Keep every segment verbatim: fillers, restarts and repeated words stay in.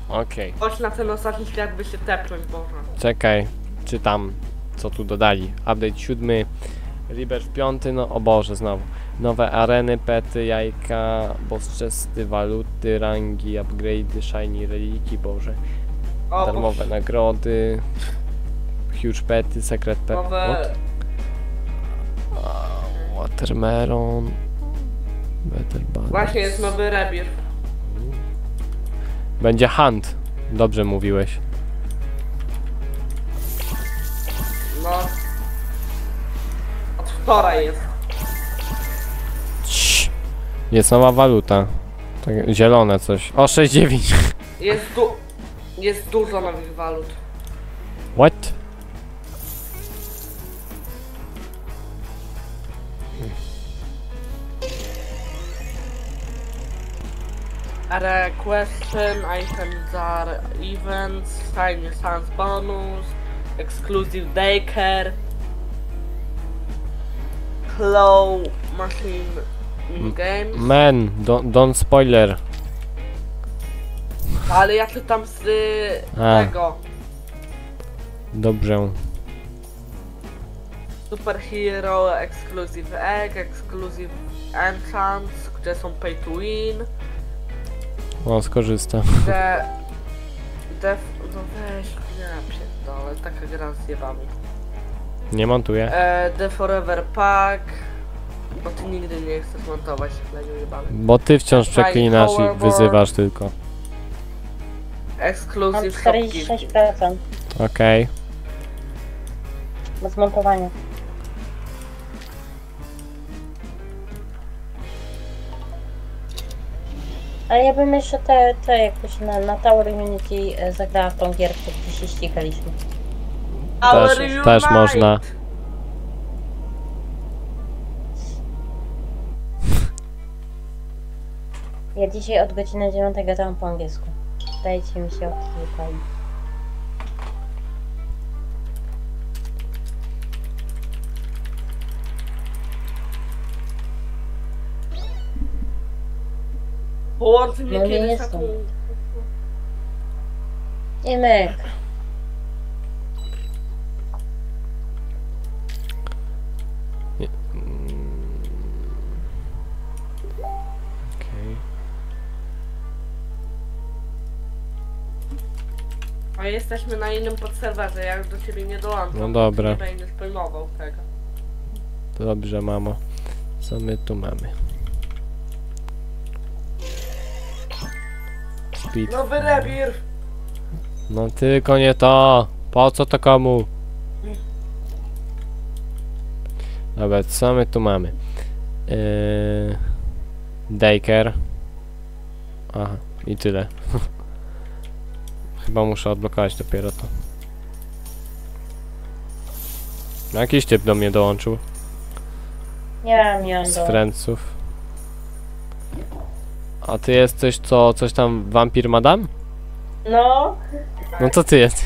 Okej. Okay. Chodź na ten ostatni świat, by się tepnąć, Boże. Czekaj, czytam, co tu dodali. Update siódmy, Rebirth piąty, no o Boże, znowu. Nowe areny, pety, jajka, boss chesty, waluty, rangi, upgrade'y, shiny reliki, Boże. O, Darmowe Boże. nagrody, huge pety, secret pet. Nowe... Watermelon, Better Bugs. Właśnie jest nowy Rebirth. Będzie hunt. Dobrze mówiłeś. No. Od wczoraj jest. Cii. Jest nowa waluta. Tak, zielone coś. O, sześć dziewięć. Jest du... Jest dużo nowych walut. What? Are question, items are events, shiny sans bonus, exclusive daycare, claw machine in games. Man, don't, don't spoiler. Ale ja czytam z y, A. tego. Dobrze. Superhero, exclusive egg, exclusive enchants, gdzie są pay to win. O, skorzysta. The... Def... No weź, ja pierdolę, taka gra z jebami. Nie montuję. E, The Forever Pack. Bo ty nigdy nie chcesz montować, leniu jebany. Bo ty wciąż przeklinasz i wyzywasz tylko. Mam Exclusive czterdzieści sześć procent Okej. do zmontowania. Ale ja bym jeszcze te, te jakoś na, na Tower Immunity e, zagrała w tą gierkę, gdzie się ścigaliśmy. Our Też, też Unite! można. Ja dzisiaj od godziny dziewiątej gadałam po angielsku. Dajcie mi się odczytać. Połączy mnie No nie kiedyś jestem. taką... Imek. Okej. A jesteśmy na innym podserwerze, ja już do ciebie nie dołączam. No dobra. Nie będę spojmował tego. Dobrze, mamo. Co my tu mamy? Speed. Nowy Rebirth! No tylko nie to. Po co to komu? Dobra, co my tu mamy? Yy... Daycare. Aha, i tyle. Chyba muszę odblokować dopiero to. Jakiś typ do mnie dołączył. Nie mam, nie mam Z do... friendsów. A ty jesteś co, coś tam Vampir Madame? No. No to ty jesteś.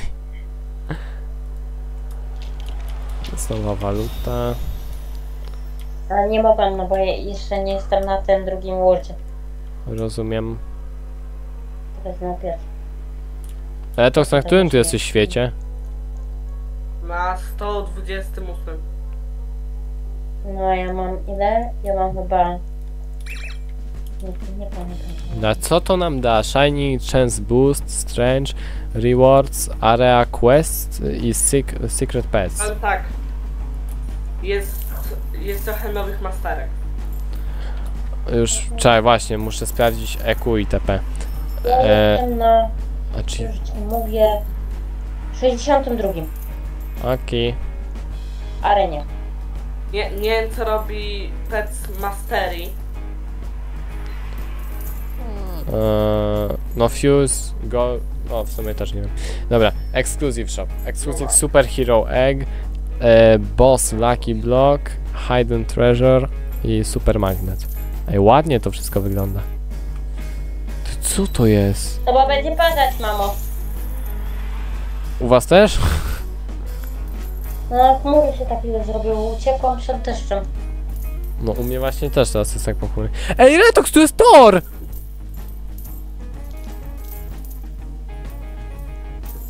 Jest nowa waluta. Ale nie mogłam, no bo ja jeszcze nie jestem na tym drugim wordzie. Rozumiem. Teraz na pierwszym. Ale to na którym ty jesteś świecie? Na sto dwudziestym ósmym. No ja mam ile? Ja mam chyba... Nie, nie pamiętam. Na co to nam da? Shiny, Chance Boost, Strange, Rewards, Area Quest i sec Secret Pets. Ale tak. Jest... Jest trochę nowych masterek. Już, czekaj, właśnie, muszę sprawdzić E Q i T P. Ja E, jestem na... a czy... Już ci mówię... sześćdziesiątym drugim Okej. arenie. Nie, nie wiem co robi Pets Mastery. Eee, no Fuse, Go... O, w sumie też nie wiem. Dobra, Exclusive Shop. Exclusive Superhero Egg, e, Boss Lucky Block, Hidden Treasure i Super Magnet. Ej, ładnie to wszystko wygląda. Ty, co to jest? To bo będzie padać, mamo. U was też? No chmury się takie zrobiły, uciekłam przed deszczem. No u mnie właśnie też teraz jest tak pochmurnie. Ej, Retox, tu jest Thor!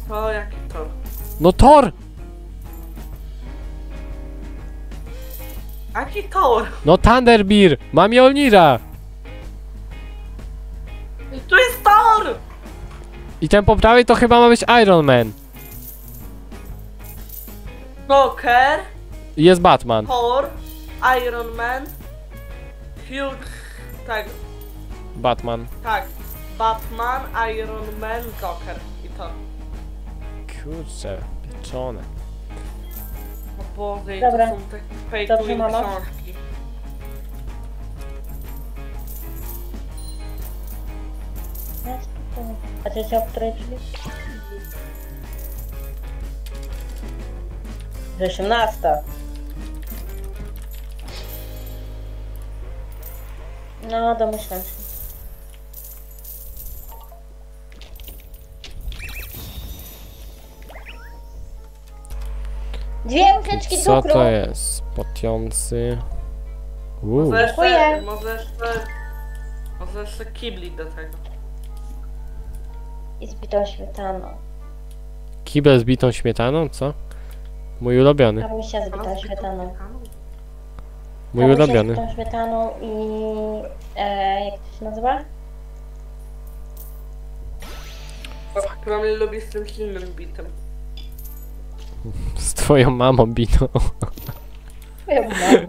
To jaki tor? No Thor! Jaki tor? No Thunderbird! Mam Mjolnira! Tu jest tor! I ten po prawej to chyba ma być Iron Man. Joker, I jest Batman. Thor, Iron Man, Hulk, tak, Batman. tak, Batman, Iron Man, Joker i to. Kurczę, pieczone. O Boże, i Dobra. to są te Dobrze, fejkuj mama. książki. Ja spokojnie. A trzecia o której drzwi? osiemnasta. No, domyślam się. Dwie łyżeczki Co cukru. to jest? Potiący. Uuu. Może jeszcze, Dziękuję. może jeszcze, może jeszcze kibli do tego. I z bitą śmietaną. Kibel z bitą śmietaną, co? Mój ulubiony. Kamusia z bitą śmietaną. Mój Kamusia z ulubiony. bitą śmietaną i... E, jak to się nazywa? Promil lubi z tym silnym bitem. Z twoją mamą bitą. Moją mamę.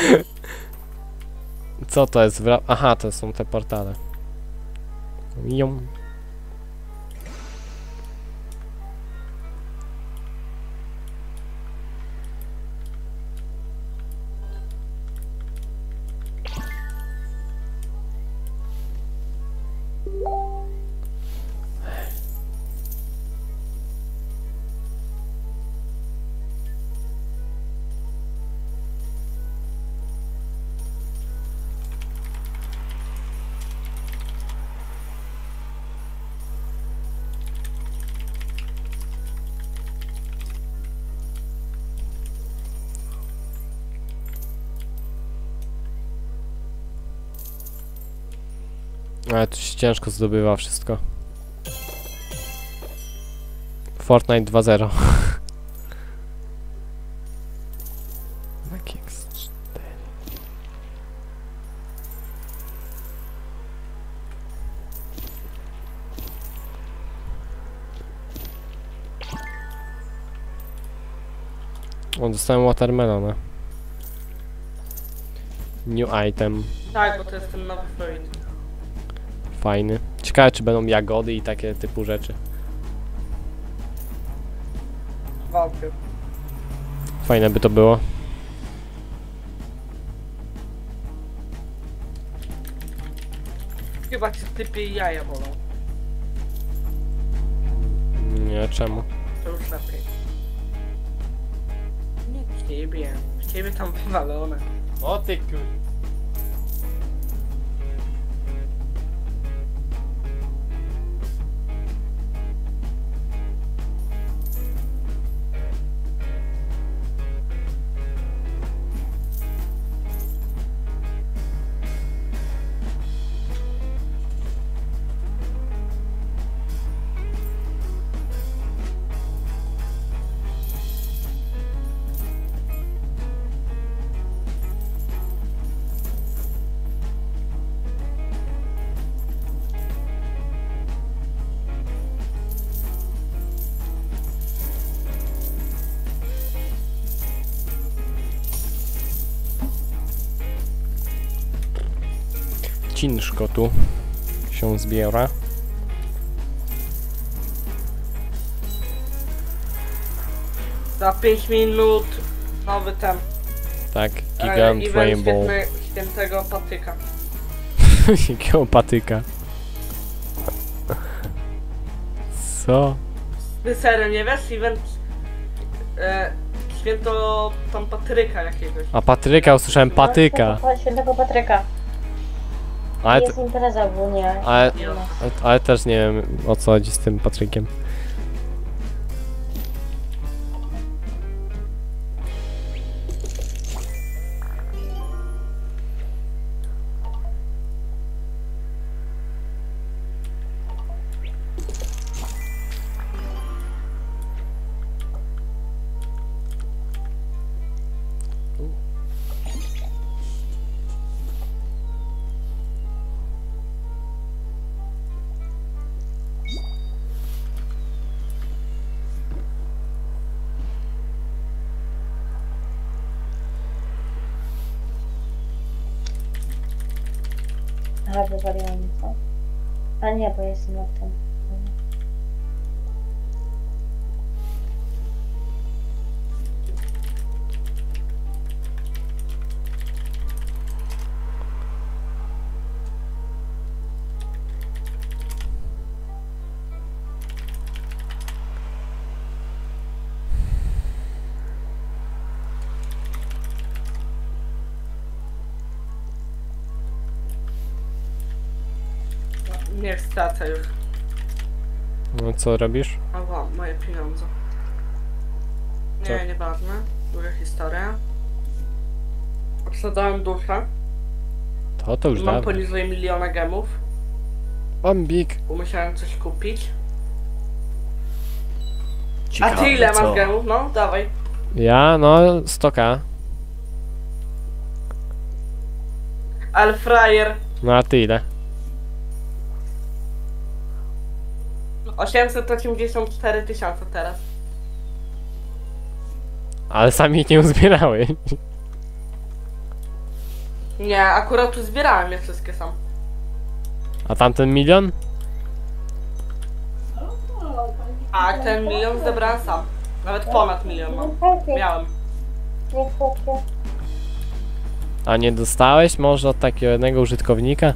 Co to jest? Wra- Aha, to są te portale. Ją. Ale tu się ciężko zdobywa wszystko. Fortnite dwa zero. X cztery. O, dostałem watermelona. New item. Tak, bo to jest ten nowy fruit. Fajny. Ciekawe, czy będą jagody i takie typu rzeczy. Wałkiem. Fajne by to było. Chyba ci typie jaja wolą. Nie, czemu? To już lepiej. Nie ciebie. Ciebie tam wywalone. O ty kur... Ciężko tu się zbiera. Za pięć minut nowy ten. Tak, e, Gigant event Rainbow. świetny, świętego patyka. Jakiego patyka? Co? Ty serio nie wiesz? Event e, święto tam Patryka jakiegoś. A Patryka, usłyszałem patyka. No, świętego Patryka. Ale, Jest t- impreza ogólnie. ale, Nie. ale, ale też nie wiem, o co chodzi z tym Patrykiem. Aha, wywaliłam mi co? A nie, bo jestem na tym. Nie stracę już. No co robisz? Oho, moje pieniądze. Co? Nie, nieważne. Długa historia. Sprzedałem duszę. To to już Mam dawno. poniżej miliona gemów, Bombik. bo musiałem coś kupić. A Ciekawe, ty ile co? masz gemów? No, dawaj. Ja, no, sto ka. Ale frajer. No a ty ile? osiemset osiemdziesiąt cztery tysiące teraz. Ale sami ich nie uzbierały. Nie, akurat tu zbierałem je wszystkie sam. A tamten milion? A ten milion zebrałem sam. Nawet ponad milion mam. Miałem. Nie chłopie. A nie dostałeś może od takiego jednego użytkownika?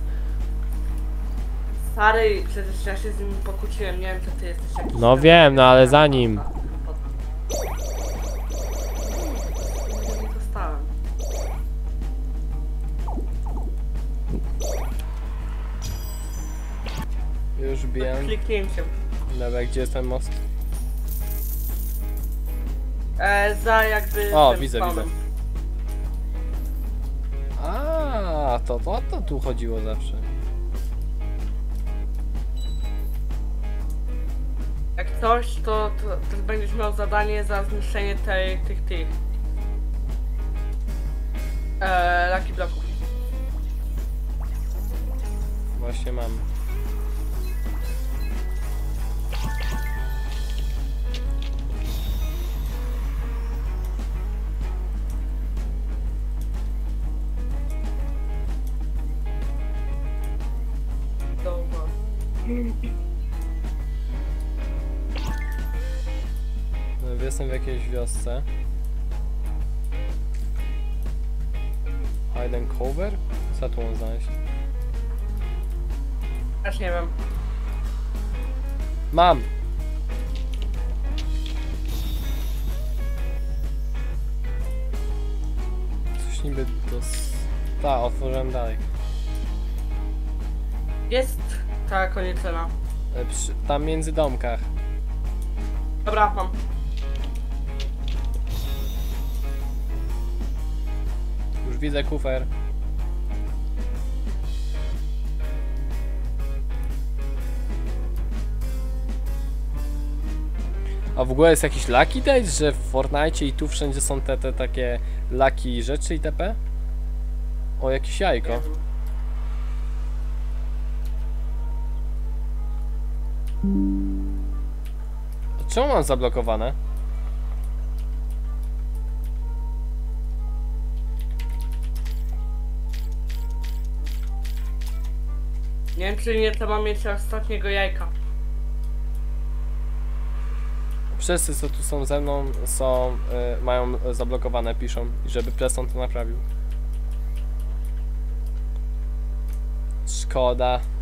Stary, przecież ja się z nim pokłóciłem, nie wiem czy ty jesteś jakiś... No wiem, no ale zanim. Nie dostałem. Już wiem. Kliknięciem. Dobra, gdzie jest ten most? E, za jakby... O, tym widzę, spawnem. widzę. A, to, to, to tu chodziło zawsze. Jak coś, to, to, to będziesz miał zadanie za zniszczenie tej, tych, tych... E, Lucky Blocków. Właśnie mam. Dobra. Jestem w jakiejś wiosce. Hide and cover? Co tu mam znaleźć? Też nie wiem. Mam! Coś niby to... Ta, otworzyłem dalej. Jest ta konieczna. E, Przy, tam między domkach. Dobra, mam. Już widzę kufer. A w ogóle jest jakiś lucky days, że w Fortnite i tu wszędzie są te, te takie lucky rzeczy itp? O, jakieś jajko. Nie wiem. Czemu mam zablokowane? Nie wiem czy nie to mam mieć ostatniego jajka. Wszyscy co tu są ze mną są, y, mają zablokowane, piszą, żeby Preston to naprawił. Szkoda.